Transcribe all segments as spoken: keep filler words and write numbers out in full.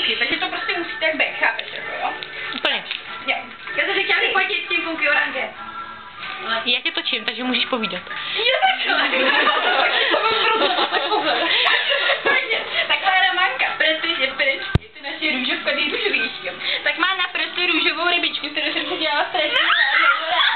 půlky, takže to prostě musí tak být, chápeš, jako jo? Úplně. Jo. Já jsem chtěla vyplatit tím půlky oranže. Já tě točím, takže můžeš povídat. Jo, takhle. Takhle Romanka, protože pryč, je to naše růžovka nejrůžovější. Tak má na prstu růžovou rybičku, kterou jsem se dělala strašně ráda.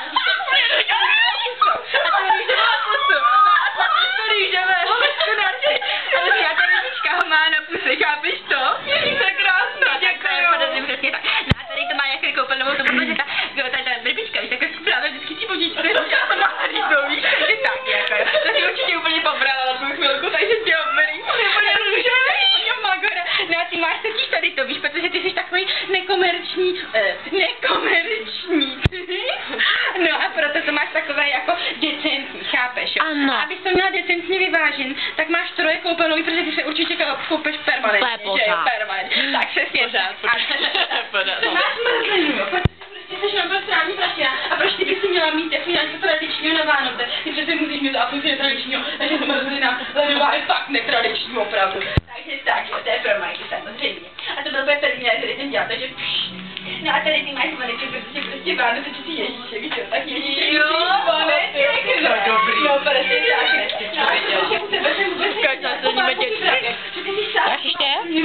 A to růžová pusu. No a to růžového hospodářství. Ale já ta rybička ho má na puse, chápeš to? Je to krásná, děkuju. Přesně tak. No a tady to má jak koupelnovou to, protože ta, ta, ta rybička, víš, takhle právě vždycky ti požičku, já to má líto, víš, takže tak, jako. To si určitě úplně pobrala na tvou chvilku, takže tě oberý. Úplně růžový, magora. No a ty máš totiž tady to, víš, protože ty jsi takový nekomerční, eh, nekomerční. No a proto to máš takové jako decentní, chápeš, jo? Ano. A abys to měla decentně vyvážen, tak máš troje koupelnový, protože ty se určitě koupeš permanentně, že jo, permanentně. Tak přesně. Pořád, pořád. Ty máš mrzlinu, jo, protože prostě jsi naprostrání prašina a proč ty bys si měla mít jako něco tradičního na Vánoce, ty přece musíš mít absolutně tradičního, takže mrzlina ledová je fakt netradiční opravdu. Takže tak, jo, to je pro Majky samozřejmě. A to byl úplně první, který jsem dělala, takže pšt. No a tady ty máš zvonečky, protože prostě Vánoce ty Ježíšek, jo, tak Ježíšek jo, zvoneček, no dobrý. No prostě tak, ne. No a protože u tebe jsem vůbec nechtěla, že ty jsi sám. Tak ještě?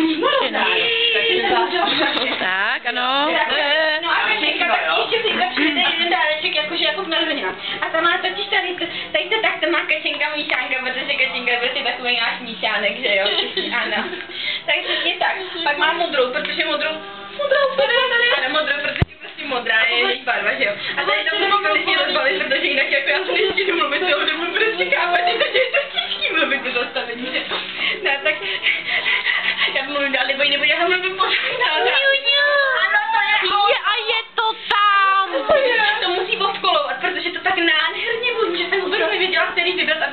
Tak, ano. No a Kačenka, tak ještě si přijde jeden dáreček, jakože jako k narozeninám. A tam má totiž tady, tady to tak, to má Kačenka míšánka, protože Kačenka je prostě takový náš míšánek, že jo, ano. Tak přesně tak. Pak má modrou, protože modrou, modrou, ano, modrou, protože prostě modrá je její barva, že jo. A tady to musí konečně rozbalit, protože jinak jako já se nestihnu mluvit, toho nebudu prostě kápat, takže je to těžký mluvit to zastavení, že jo. No tak, já mluvím dál, nebo ji nebudu, já mluvím pořád. Ano, to je A je to tam! to musí obkolovat, protože to tak nádherně voní, že jsem vůbec nevěděla, který vybrat